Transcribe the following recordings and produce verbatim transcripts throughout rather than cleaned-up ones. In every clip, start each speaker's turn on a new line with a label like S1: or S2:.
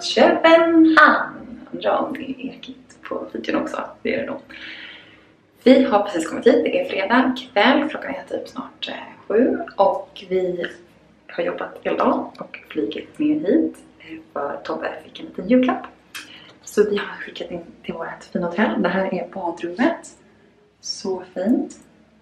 S1: Köpenhamn. Undrar om det är ekigt på videon också. Det är det nog. Vi har precis kommit hit. Det är fredag kväll. Klockan är typ snart eh, sju. Och vi har jobbat hela dagen och flugit ner hit. För Tobbe fick en liten julklapp. Så vi har skickat in till vårt fina hotell. Det här är badrummet. Så fint.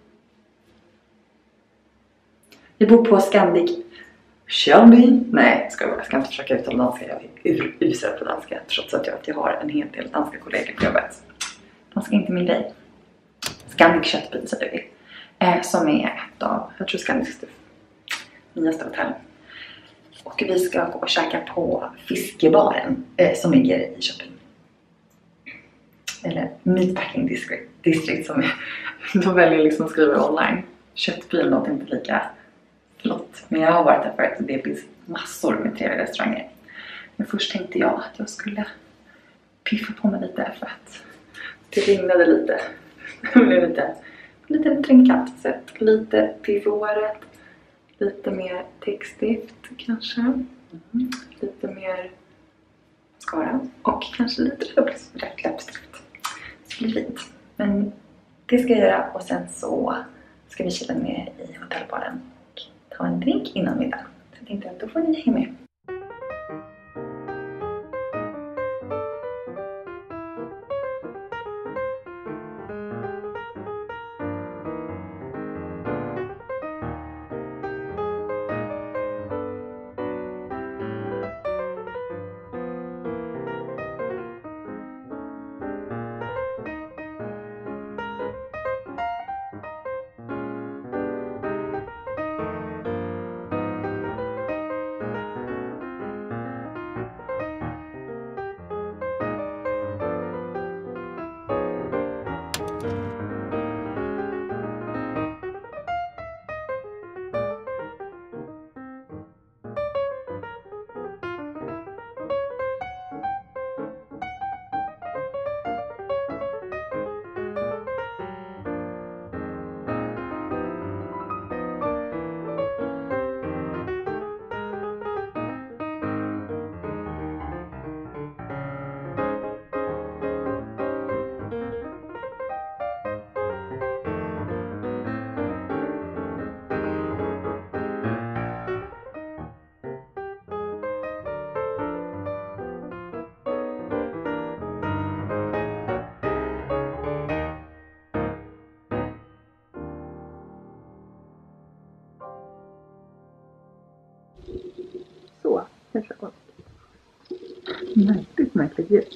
S1: Vi bor på Scandic Shelby. Nej, ska jag, jag ska inte försöka uttala danska. Jag är usel på danska. Trots att jag, att jag har en hel del danska kollegor på jobbet. Danska är inte min grej. Scandic Köttbyn säger vi. Eh, som är ett av, jag tror Scandic nyaste hotell. Och vi ska gå och käka på fiskebaren eh, som ligger i Köping. Eller Meatpacking District, district som de väljer liksom att skriva online. Köttbyn låter inte lika flott. Men jag har varit där förut och det finns massor med trevliga restauranger. Men först tänkte jag att jag skulle piffa på mig lite för att det rignade lite. Det blev lite, lite trinkat. Så lite piff i håret. Lite mer textift kanske. Mm. Lite mer skara. Och kanske lite rätt läppstift. Det blir fint. Men det ska jag göra. Och sen så ska vi chilla med i hotellbaren. Och ta en drink innan middag. Så jag tänkte att då får ni hänga med. Så, kanske gott. Märkligt, märkligt ljud.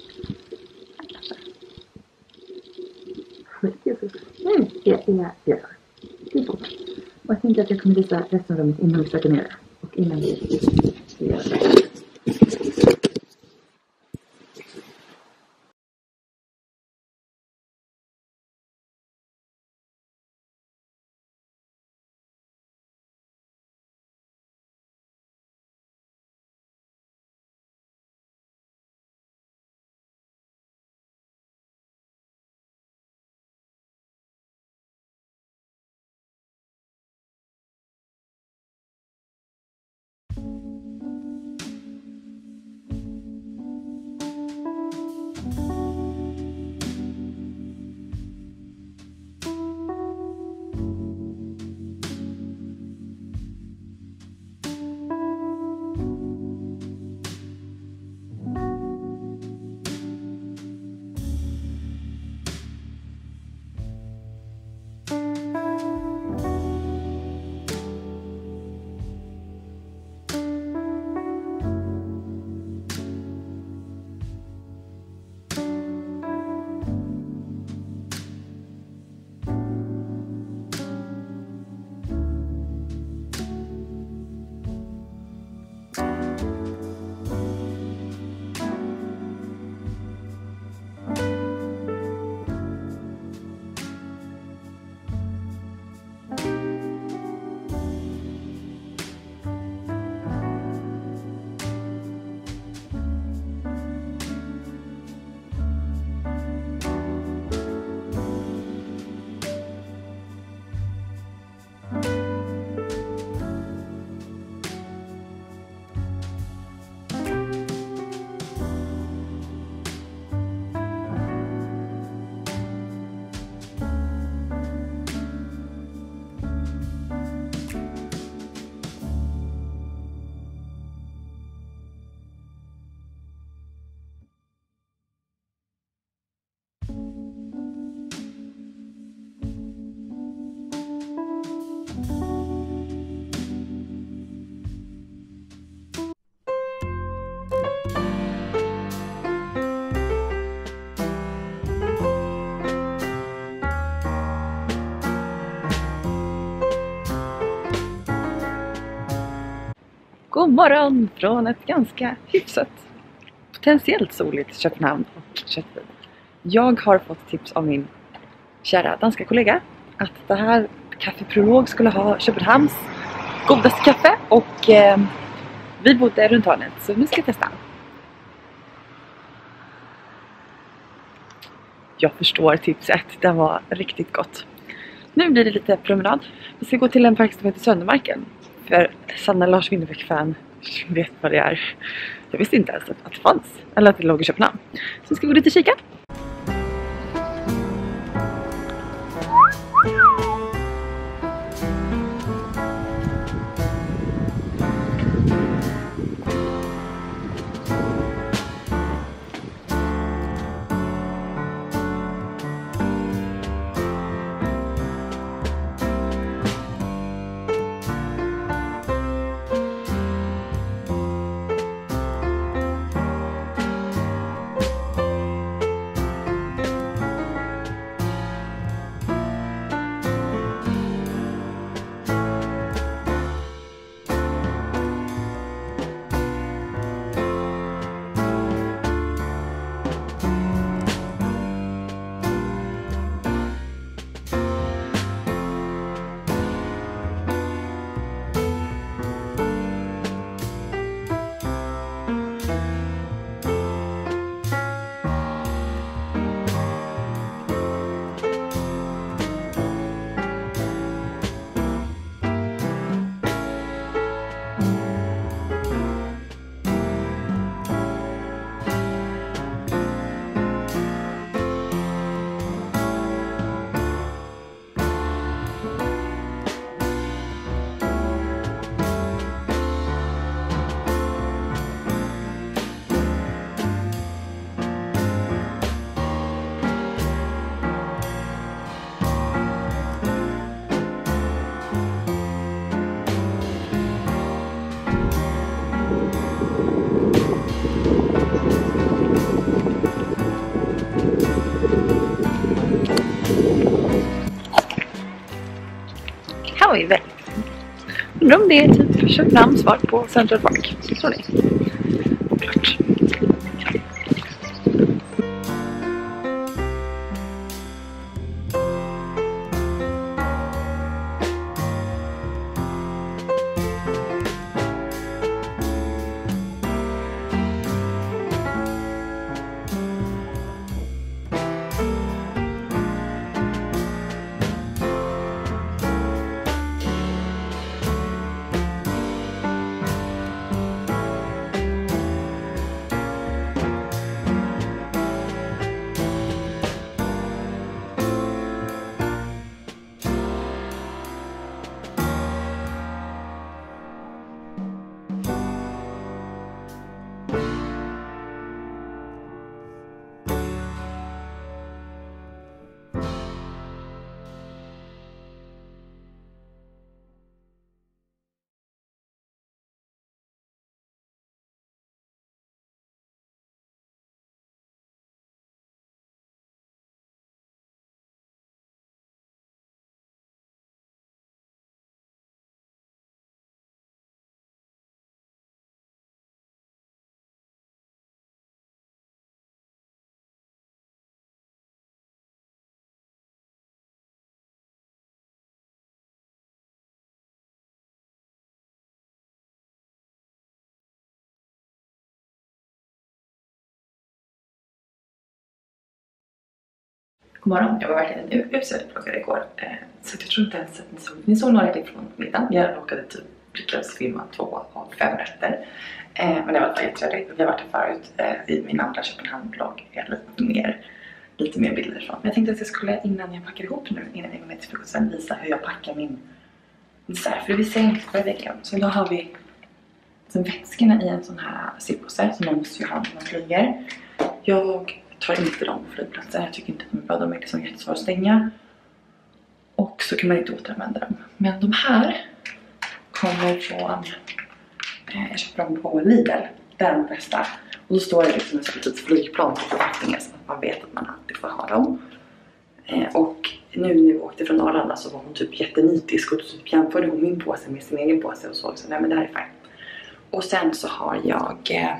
S1: Nej, jag är jag. Det är bra. Och jag tänkte att jag kommer visa resten av rummet innan vi sätter ner det. Och innan vi gör det.
S2: God morgon från ett ganska hyfsat, potentiellt soligt Köpenhamn och Köttbil. Jag har fått tips av min kära danska kollega att det här Café Prolog skulle ha Köpenhamns godaste kaffe och eh, vi bodde runt hörnet, så nu ska jag testa. Jag förstår tipset, det var riktigt gott. Nu blir det lite promenad. Vi ska gå till en park som heter Söndermarken. För Sanna Lars Winnerbäck-fan vet vad det är. Jag visste inte ens att det fanns. Eller att det låg i Köpenhamn. Så ska vi gå dit och kika. Här var ju väldigt fint. Undrar om det är typ Köpenhamns svar på Central Park. Så det är klart.
S1: God morgon, jag var verkligen usel plockade igår. Eh, så jag tror inte ens att ni såg, ni såg några klipp från middagen. Jag råkade typ lyckas filma två av fem rätter. Eh, men det var alltid jättetrevligt. Vi har varit här förut eh, i min andra Köpenhamn-vlogg. Jag har lite mer, lite mer bilder från. Men jag tänkte att jag skulle innan jag packar ihop nu, innan jag går ner till frukosten, visa hur jag packar min dessert. För det visar jag inte förra veckan. Så idag har vi så vätskorna i en sån här zippåse som man måste ju ha när man flyger. Jag tar inte dem på flygplatsen. Jag tycker inte att de är bra. De är liksom jättesvåra att stänga. Och så kan man inte återanvända dem. Men de här kommer från... Eh, jag köper dem på Lidl. Där är de bästa. Och då står det liksom ett litet flygplan på förpackningen så att man vet att man alltid får ha dem. Eh, och nu när vi åkte från Arlanda så var hon typ jättenitisk och typ jämförde hon min påse med sin egen påse och så. Så nej, men det här är fint. Och sen så har jag eh,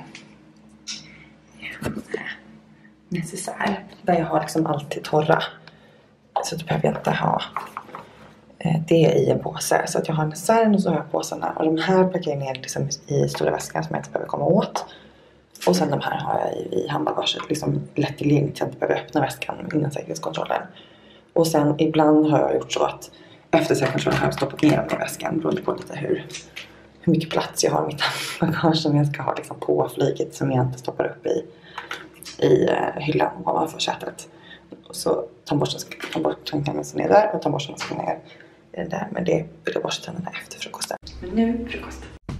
S1: en necessär där jag har liksom alltid torra. Så då behöver jag inte ha eh, det i en påse. Så att jag har necessären och så har jag påsarna. Och de här packar jag ner liksom i stora väskan som jag inte behöver komma åt. Och sen de här har jag i, i handbagaget. Liksom lättillgängligt så jag inte behöver öppna väskan innan säkerhetskontrollen. Och sen ibland har jag gjort så att efter säkerhetskontrollen har jag stoppat ner dem i väskan. Beroende på lite hur, hur mycket plats jag har i mitt handbagage som jag ska ha liksom på flyget. Som jag inte stoppar upp i, i uh, hyllan ovanför sätet. Och så tandborsten kan man ner där och tandborsten ska ner i den där. Men det brukar borsta tänderna efter frukosten. Men nu frukost.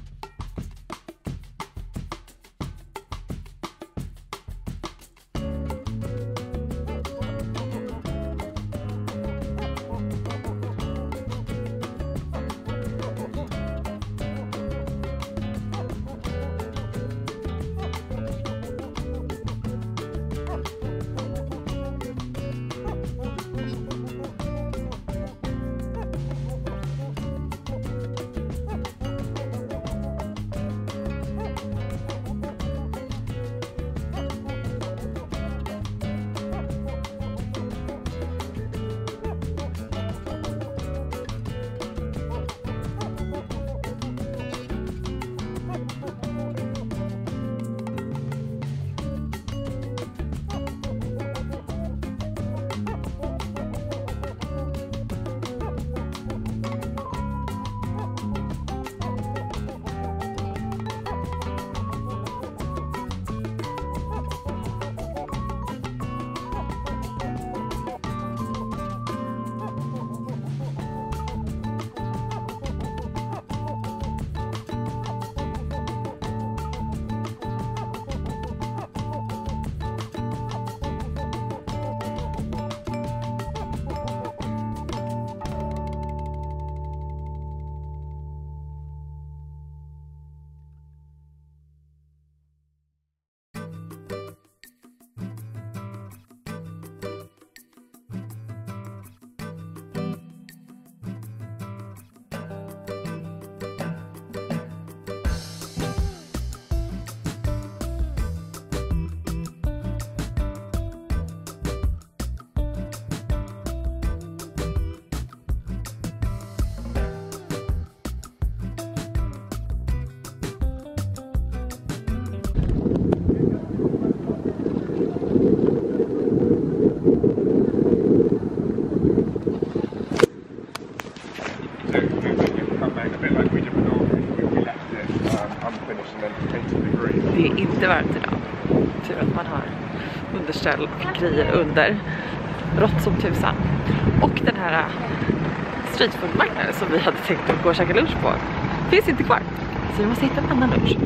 S2: Det är inte varmt idag. Tur att man har underställ och grejer under. Rått som tusan. Och den här streetfoodmarknaden som vi hade tänkt att gå och käka lunch på finns inte kvar. Så vi måste hitta en annan lunch.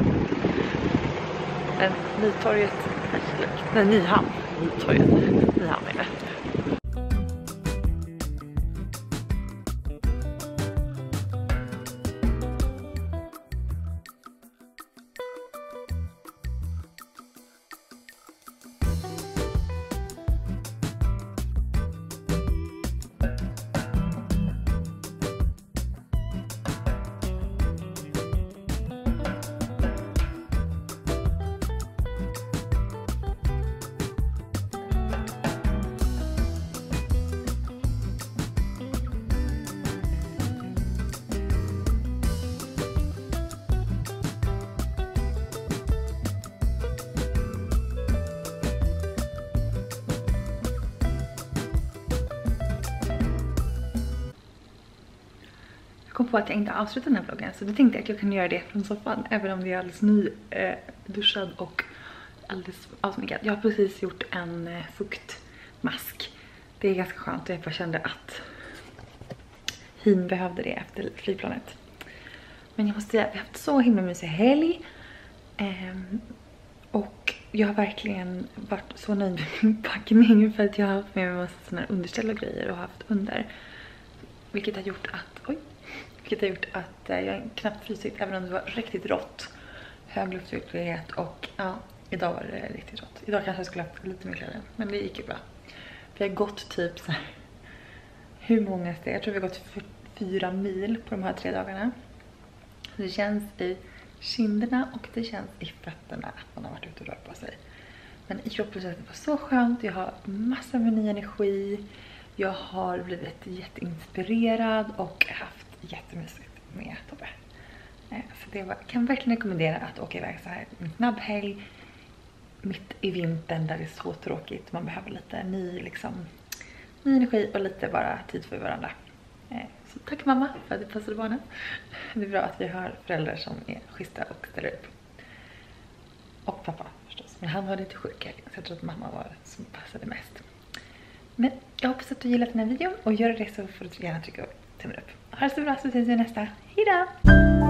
S2: Men Nytorget, nej Nyhamn. Nytorget, Nyhamn är det. Jag kom på att jag inte avslutade den här vloggen, så då tänkte jag att jag kan göra det från soffan även om det är alldeles ny eh, duschad och alldeles avsminkad. Jag har precis gjort en eh, fuktmask. Det är ganska skönt och jag bara kände att Hin behövde det efter flygplanet. Men jag måste säga att vi har haft så himla mysig helg eh, och jag har verkligen varit så nöjd med min packning för att jag har haft med mig en massa såna här underställ och grejer och haft under, vilket har gjort att oj Vilket har gjort att jag knappt frysit även om det var riktigt rått. Hög luftfuktighet och ja, idag var det riktigt rått. Idag kanske jag skulle ha haft lite mer kläder, men det gick ju bra. Vi har gått typ så här, hur många steg? Jag tror vi har gått fyra mil på de här tre dagarna. Det känns i kinderna och det känns i fötterna att man har varit ute och rört på sig. Men i kroppen känns det bara så skönt. Jag har massor med ny energi. Jag har blivit jätteinspirerad och haft jättemysigt med Tobbe. Så det var, kan verkligen rekommendera att åka iväg så här en snabb helg mitt i vintern där det är så tråkigt. Man behöver lite ny, liksom, ny energi och lite bara tid för varandra. Så tack mamma för att du passade barnen. Det är bra att vi har föräldrar som är schyssta och ställer upp. Och pappa förstås. Men han var lite sjuk, så jag tror att mamma var som passade mest. Men jag hoppas att du gillat den här videon. Och gör det så får du gärna trycka tummen upp. Ha det så bra, så ses vi nästa. Hejdå!